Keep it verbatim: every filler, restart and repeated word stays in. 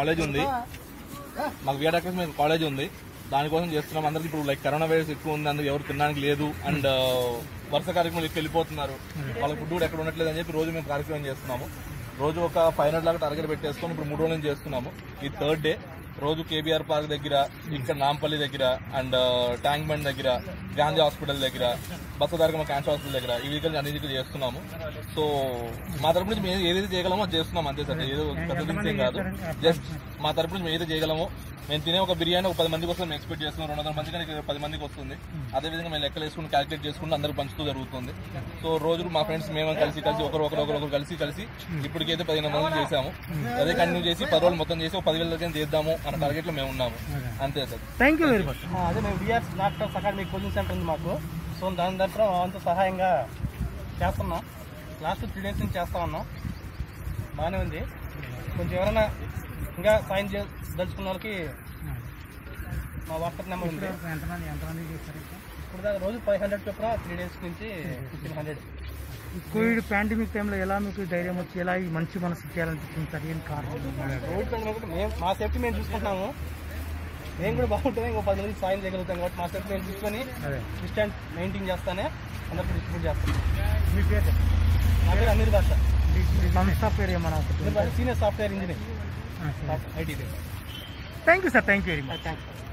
College ఉంది, మాకు VR doctors మీద కాలేజ్ ఉంది, దానికోసం చేస్తున్నాం. అందరికి ఇప్పుడు లైక్ కరోనా వైరస్ ఎక్కువ ఉంది, అందుకు ఎవరు తినడానికి లేదు అండ్ వరుస కార్యక్రమాలు ఎక్కువ వెళ్ళిపోతున్నారు, వాళ్ళకి ఫుడ్ కూడా ఎక్కడ ఉండట్లేదు అని చెప్పి రోజు మేము కార్యక్రమం చేస్తున్నాము. రోజు ఒక ఫైవ్ హండ్రెడ్ లాగా టార్గెట్ పెట్టేసుకొని ఇప్పుడు మూడు రోజుల నుంచి చేస్తున్నాము. ఈ థర్డ్ డే రోజు కేబీఆర్ పార్క్ దగ్గర, ఇక్కడ నాంపల్లి దగ్గర అండ్ ట్యాంక్ బండ్ దగ్గర, గాంధీ హాస్పిటల్ దగ్గర, బసదార్గమ క్యాన్సర్ హాస్పిటల్ దగ్గర ఈ వీకల్ అన్ని దగ్గర చేస్తున్నాము. సో మా తరపు నుంచి మేము ఏదైతే చేయగలమో అది చేస్తున్నాం అంతే సార్. ఏదో పెద్ద థింగ్స్ ఏం కాదు, జస్ట్ మా తరపు నుంచి మేము ఏదైతే చేయగలమో. మేము తినే ఒక బిర్యానీ ఒక పది మందికి వస్తుంది, మేము ఎక్స్పెక్ట్ చేస్తున్నాం రెండు వందల మంది కానీ పది మందికి వస్తుంది. అదేవిధంగా మేము లెక్కలు వేసుకుని క్యాలిక్యులేట్ చేసుకుంటూ అందరూ పంచుతూ జరుగుతుంది. సో రోజులు మా ఫ్రెండ్స్ మేము కలిసి కలిసి ఒకరు ఒకరు ఒకరు ఒకరు కలిసి కలిసి ఇప్పటికైతే పదిహేను మంది చేసాము. అదే కంటిన్యూ చేసి పది రోజులు మొత్తం చేసి ఒక పదివేల దగ్గర చేద్దాము అన్న టార్గెట్ లో మేము ఉన్నాము అంతే sir. Thank you very much. అదే మేము VR doctors academy coaching centre ఉంది మాకు. సో దాని దగ్గర అంత సహాయంగా చేస్తున్నాం. లాస్ట్ త్రీ డేస్ నుంచి చేస్తా ఉన్నాం, బాగానే ఉంది. కొంచెం ఎవరైనా ఇంకా సాయం దలుచుకున్న వాళ్ళకి మా వాట్సాప్ నెంబర్ ఉంది. ఎంతమంది ఎంతమంది చేస్తారు ఇప్పుడు దాకా రోజు ఫైవ్ హండ్రెడ్ చొప్పున త్రీ డేస్ నుంచి ఫిఫ్టీన్ హండ్రెడ్. కోవిడ్ పాండమిక్ టైంలో ఎలా మీకు ధైర్యం వచ్చి ఎలా ఈ మంచి మనసు చేయాలనిపిస్తుంది సార్? ఏం కారణం? కోవిడ్ పాండమిక్ మేము మా సేఫ్టీ మేము చూసుకుంటున్నాము. మేము కూడా బాగుంటుంది, ఇంకో పది మందికి సాయం చేయగలుగుతాం కాబట్టి మా సేఫ్టీ మేము చూసుకొని డిస్టెన్స్ మెయింటైన్ చేస్తానే అందరికీ డిస్ట్రిబ్యూట్ చేస్తాం. మీ పేరు? నా పేరు అమీర్ బాషా. సంస్థ పేరు ఏమన్నా? Senior software engineer IT. Thank you sir. Thank you very much. Thank you.